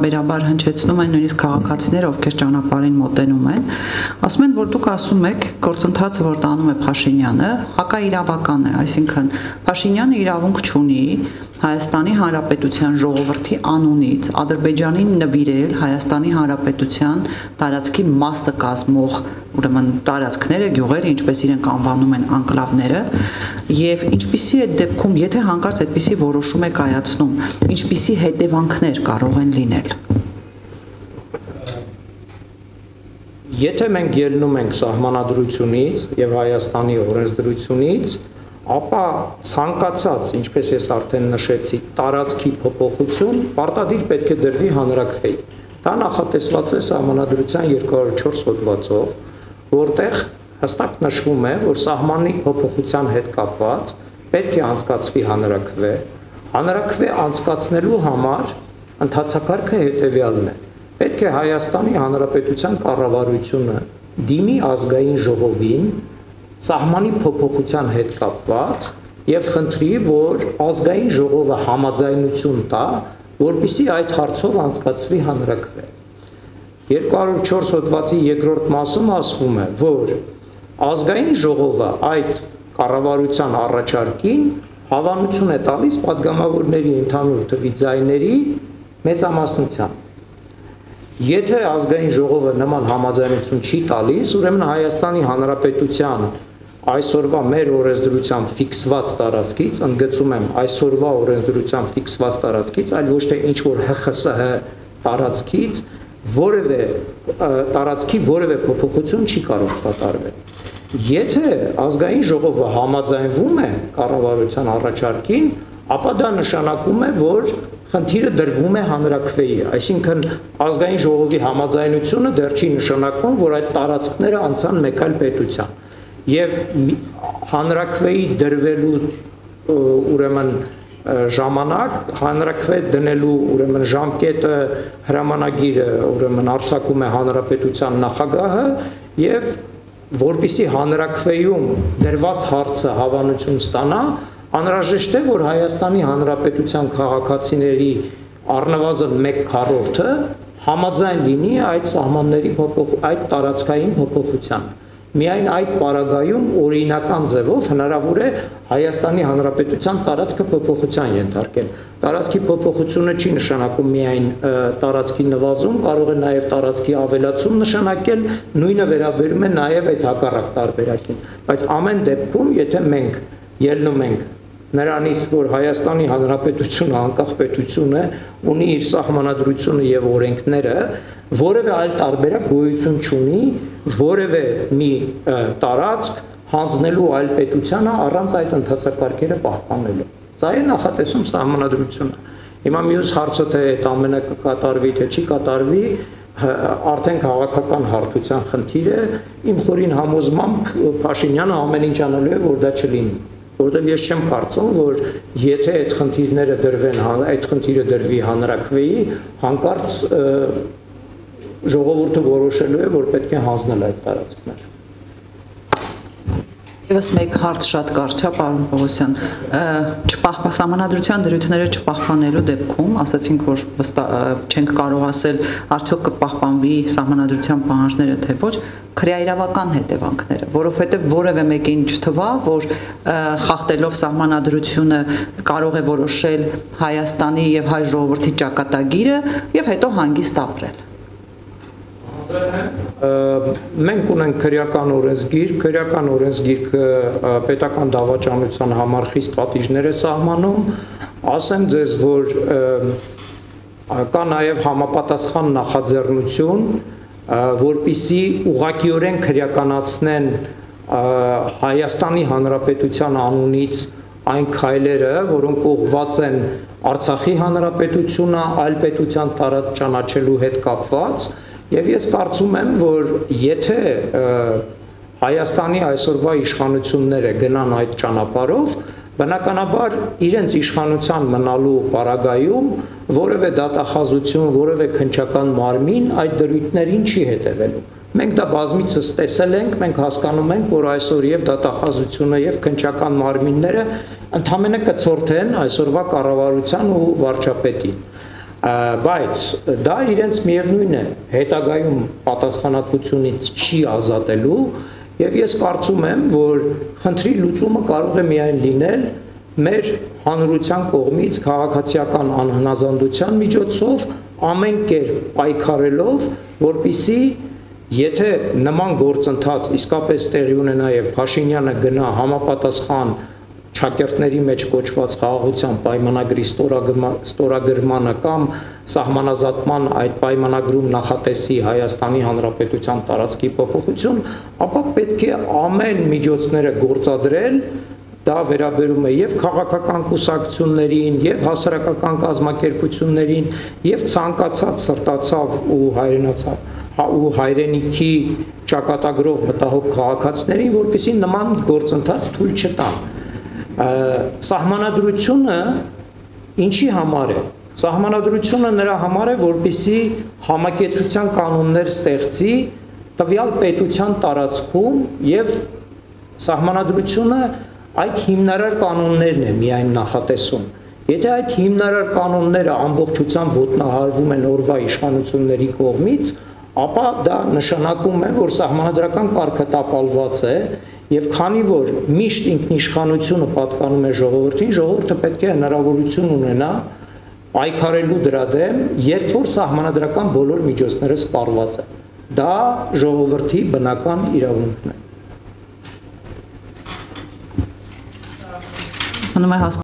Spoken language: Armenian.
պարբերաբար հնչեցնում են նույնիսկ քաղաքացիները, ովքեր ճանապարհին մոտենում են, ասում են, որ դուք ասում եք, գործընթացը, որ տանում է Փաշինյանը, հակաիրավական է, այսինքն Փաշինյանը իրավունք չունի Հայաստանի Հանրապետության ժողովրդի անունից Ադրբեջանին նվիրել Հայաստանի Հանրապետության տարածքի մասը կազմող ուրեմն տարածքները, գյուղերը, ինչպես իրենք անվանում են անկլավները, եւ ինչպիսի է դեպքում, եթե հանկարծ այդպիսի որոշում է կայացնում, ինչպիսի հետևանքներ կարող են լինել։ Եթե մենք ելնում ենք սահմանադրությունից եւ Հայաստանի օրենսդրությունից, ապա ցանկացած, ինչպես ես արդեն նշեցի, տարածքի փոփոխություն պարտադիր պետք է դրվի հանրաքվեի։ Դա նախատեսված է սահմանադրության 204 հոդվածով, որտեղ հստակ նշվում է, որ սահմանի փոփոխության հետ կապված պետք է անցկացվի հանրաքվե։ Հանրաքվե անցկացնելու համար ընթացակարգը հետևյալն է. պետք է Հայաստանի Հանրապետության կառավարությունը դիմի ազգային ժողովին սահմանի փոփոխության հետ կապված եւ խնդրի, որ ազգային ժողովը համաձայնություն տա, որպեսզի այդ հարցով անցկացվի հանրաքվե։ 204 հոդվածի երկրորդ մասում ասվում է, որ ազգային ժողովը այդ կառավարության առաջարկին հավանություն է տալիս падգամավորների ընդհանուր թվի ձայների մեծամասնությամբ։ Եթե ազգային ժողովը նման համաձայնություն չի տալիս, ուրեմն Հայաստանի Հանրապետության այսօրվա մեր օրենսդրությամբ ֆիքսված տարածքից, ընդգծում եմ, այսօրվա օրենսդրությամբ ֆիքսված տարածքից, այլ ոչ թե ինչ-որ ՀԽՍՀ տարածքից, տարածքի որևէ փոփոխություն չի կարող կատարվել։ Եթե ազգային ժողովը համաձայնվում է կառավարության առաջարկին, ապա դա նշանակում է, որ խնդիրը դրվում է հանրաքվեի, այսինքն ազգային ժողովի համաձայնությունը դեռ չի նշանակում, որ այդ տարածքները անցան մեկ այլ պետության։ Եվ հանրաքվեի դրվելու ուրեմն ժամանակ, հանրաքվե դնելու ուրեմն ժամկետը, հրամանագիրը ուրեմն արձակում է հանրապետության նախագահը եւ որպեսզի հանրաքվեում դրված հարցը հավանություն ստանա, անհրաժեշտ է, որ Հայաստանի Հանրապետության քաղաքացիների առնվազն 1/4-ը համաձայն լինի այդ սահմանների այդ տարածքային փոփոխությանը։ Միայն այդ պարագայում օրինական ձևով հնարավոր է Հայաստանի Հանրապետության տարածքը փոփոխության ենթարկել։ Տարածքի փոփոխությունը չի նշանակում միայն տարածքի նվազում, կարող է նաև տարածքի ավելացում նշանակել, նույնը վերաբերում է նաև այդ հակառակ տարբերակին։ Բայց ամեն դեպքում, եթե մենք ելնում ենք նրանից, որ Հայաստանի Հանրապետությունը անկախ պետություն է, ունի իր սահմանադրությունը եւ օրենքները, որևէ այլ տարբերակ գոյություն չունի, որևէ մի տարածք հանձնելու այլ պետությանը առանց այդ ընթացակարգերը պահպանելու։ Սա է նախատեսում սահմանադրությունը։ Հիմա մյուս հարցը թե այդ ամենը կկատարվի, թե չի կատարվի, արդեն քաղաքական հարթության խնդիր է, իմ խորին համոզմամբ Փաշինյանը ամեն ինչ անելու է, որ դա չլինի։ Որտեղ ես չեմ կարծում, որ եթե այդ խնդիրները դրվեն, այդ խնդիրը դրվի հանրաքվեի, հանկարծ ժողովուրդը որոշելու է, որ պետք է հանձնել այդ տարածքները։ Եվս մեկ հարց շատ կարճ է, պարոն Պողոսյան, սահմանադրության դրույթները չպահպանելու դեպքում, ասացինք, որ չենք կարող ասել, արդյոք կպահպանվի սահմանադրության պահանջները, թե ոչ, քրեաիրավական հետևանքները, որովհետև որևէ մեկին չթվա, որ խախտելով սահմանադրությունը կարող է որոշել Հայաստանի եւ հայ ժողովրդի ճակատագիրը եւ հետո հանգիստ ապրել։ Մենք ունենք քրեական օրենսգիրքը պետական դավաճանության համար խիստ պատիժներ է սահմանում, ասեմ ձեզ, որ կա նաև համապատասխան նախաձեռնություն, որպեսզի ուղղակիորեն քրեականացնեն Հայաստանի Հանրապետության անունից այն քայլերը, որոնք ուղղված են Արցախի Հանրապետությունը այլ պետության տարածք ճանաչելու հետ կապված, եւ ես կարծում եմ, որ եթե Հայաստանի այսօրվա իշխանությունները գնան այդ ճանապարհով, բնականաբար իրենց իշխանության մնալու պարագայում որևէ դատախազություն, որևէ քննչական մարմին այդ դրույթներին չի հետևելու։ Մենք դա բազմիցս տեսել ենք, մենք հասկանում ենք, որ այսօր եւ դատախազությունը եւ քննչական մարմինները ընդհանրապես կցորդեն այսօրվա կառավարության ու վարչապետին։ Բայց դա իրենց միևնույն է հետագայում պատասխանատվությունից չի ազատելու եւ ես կարծում եմ, որ խնդրի լուծումը կարող է միայն լինել մեր հանրության կողմից քաղաքացիական անհնազանդության միջոցով ամեն կերպ պայքարելով, որպիսի եթե նման գործընթաց իսկապես տեղի ունենա եւ Փաշինյանը գնա համապատասխան ճակերտների մեջ կոչված խաղաղության պայմանագրի ստորագրմանը կամ սահմանազատման այդ պայմանագրում նախատեսի Հայաստանի Հանրապետության տարածքի փոփոխություն, ապա պետք է ամեն միջոցները գործադրել, դա վերաբերում է եւ քաղաքական կուսակցություններին, եւ հասարակական կազմակերպություններին, եւ ցանկացած սրտացավ ու հայրենացավ ու հայրենիքի ճակատագրով մտահոգ քաղաքացիներին, որպեսզի նման գործընթաց թույլ չտան։ Սահմանադրությունը ինչի համար է։ Սահմանադրությունը նրա համար է, որպեսզի համակեցության կանոններ ստեղծի տվյալ պետության տարածքում եւ սահմանադրությունը այդ հիմնարար կանոններն է միայն նախատեսում։ Եթե այդ հիմնարար կանոնները ամբողջությամբ ոտնահարվում են օրվա իշխանությունների կողմից, ապա դա նշանակում է, որ սահմանադրական կարգը տապալված է եւ քանի որ միշտ ինքնիշխանությունը պատկանում է ժողովրդին, ժողովուրդը պետք է հնարավորություն ունենա պայքարելու դրա դեմ, երբ որ սահմանադրական բոլոր միջոցները սպառված են։ Դա ժողովրդի բնական իրավունքն է։ Մնում է